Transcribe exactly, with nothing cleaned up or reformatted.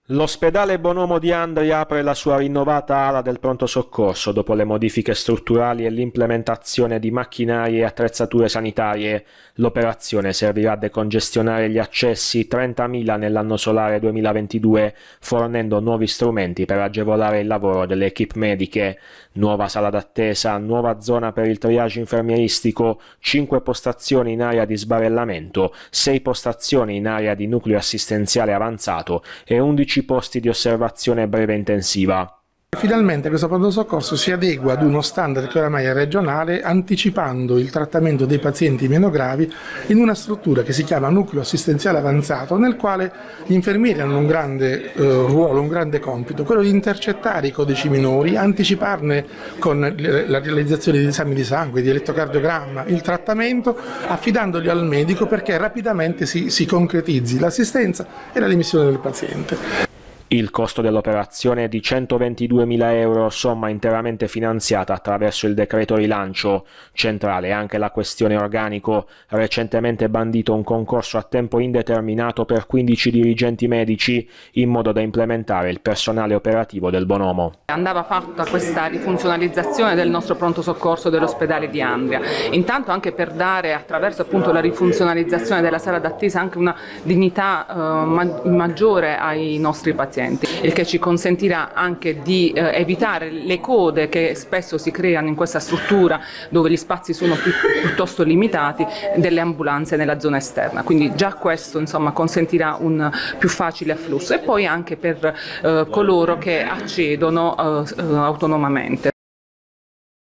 L'ospedale Bonomo di Andria apre la sua rinnovata ala del pronto soccorso dopo le modifiche strutturali e l'implementazione di macchinari e attrezzature sanitarie. L'operazione servirà a decongestionare gli accessi, trentamila nell'anno solare duemilaventidue, fornendo nuovi strumenti per agevolare il lavoro delle equip mediche. Nuova sala d'attesa, nuova zona per il triage infermieristico, cinque postazioni in area di sbarellamento, sei postazioni in area di nucleo assistenziale avanzato e undici posti di osservazione breve intensiva. Finalmente questo pronto soccorso si adegua ad uno standard che oramai è regionale, anticipando il trattamento dei pazienti meno gravi in una struttura che si chiama nucleo assistenziale avanzato, nel quale gli infermieri hanno un grande eh, ruolo, un grande compito, quello di intercettare i codici minori, anticiparne con la realizzazione di esami di sangue, di elettrocardiogramma, il trattamento, affidandoli al medico perché rapidamente si, si concretizzi l'assistenza e la remissione del paziente. Il costo dell'operazione è di centoventiduemila euro, somma interamente finanziata attraverso il decreto rilancio. Centrale anche la questione organico. Recentemente bandito un concorso a tempo indeterminato per quindici dirigenti medici, in modo da implementare il personale operativo del Bonomo. Andava fatta questa rifunzionalizzazione del nostro pronto soccorso dell'ospedale di Andria, intanto anche per dare, attraverso appunto la rifunzionalizzazione della sala d'attesa, anche una dignità eh, ma maggiore ai nostri pazienti, il che ci consentirà anche di eh, evitare le code che spesso si creano in questa struttura, dove gli spazi sono più, piuttosto limitati, delle ambulanze nella zona esterna. Quindi già questo, insomma, consentirà un più facile afflusso, e poi anche per eh, coloro che accedono eh, autonomamente.